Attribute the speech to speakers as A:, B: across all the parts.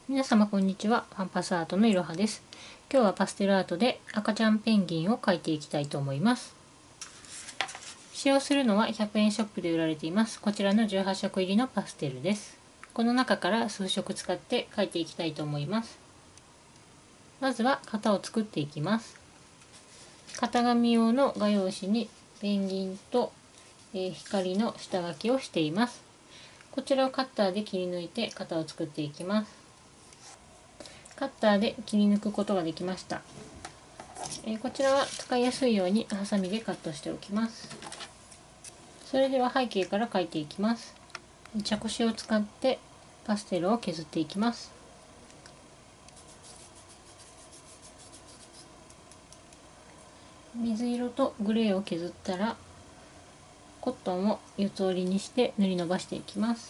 A: 皆様こんにちは。パンパスアートのいろはです。今日はパステルアートで赤ちゃんペンギンを描いていきたいと思います。使用するのは100円ショップで売られています。こちらの18色入りのパステルです。この中から数色使って描いていきたいと思います。まずは型を作っていきます。型紙用の画用紙にペンギンと光の下書きをしています。こちらをカッターで切り抜いて型を作っていきます。カッターで切り抜くことができました。こちらは使いやすいようにハサミでカットしておきます。それでは背景から描いていきます。茶こしを使ってパステルを削っていきます。水色とグレーを削ったらコットンを四つ折りにして塗り伸ばしていきます。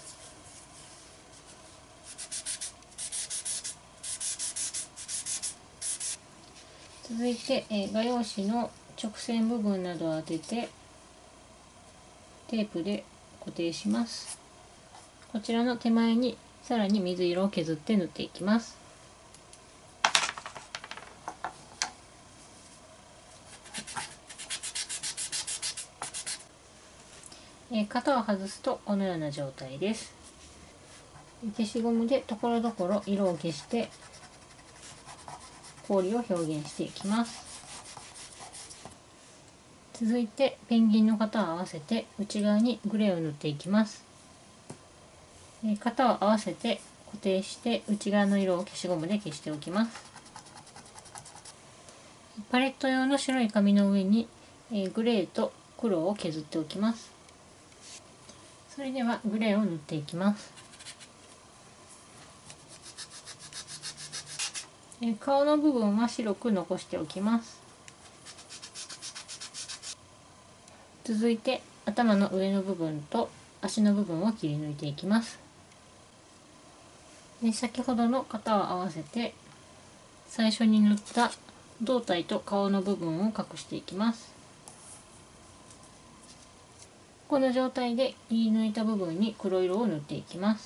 A: 続いて画用紙の直線部分などを当ててテープで固定します。こちらの手前にさらに水色を削って塗っていきます。型を外すとこのような状態です。消しゴムでところどころ色を消して氷を表現していきます。続いてペンギンの型を合わせて内側にグレーを塗っていきます。型を合わせて固定して内側の色を消しゴムで消しておきます。パレット用の白い紙の上にグレーと黒を削っておきます。それではグレーを塗っていきます。顔の部分は白く残しておきます。続いて頭の上の部分と足の部分を切り抜いていきます。先ほどの型を合わせて最初に塗った胴体と顔の部分を隠していきます。この状態で切り抜いた部分に黒色を塗っていきます。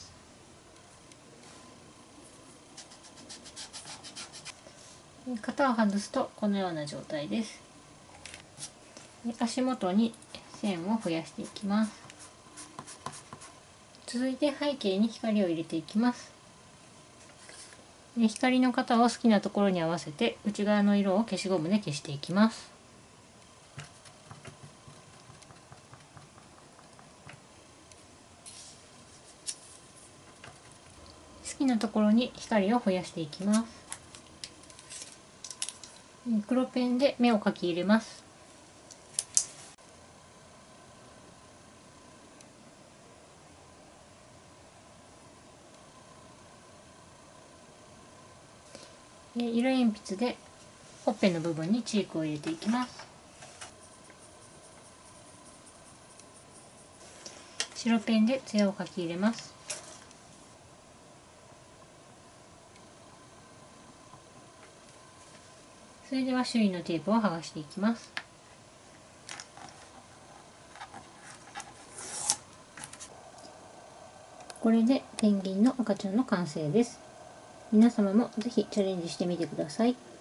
A: 型を外すとこのような状態です。足元に線を増やしていきます。続いて背景に光を入れていきます。光の型を好きなところに合わせて内側の色を消しゴムで消していきます。好きなところに光を増やしていきます。黒ペンで目を描き入れます。色鉛筆でほっぺの部分にチークを入れていきます。白ペンで艶を描き入れます。それでは周囲のテープを剥がしていきます。これでペンギンの赤ちゃんの完成です。皆様もぜひチャレンジしてみてください。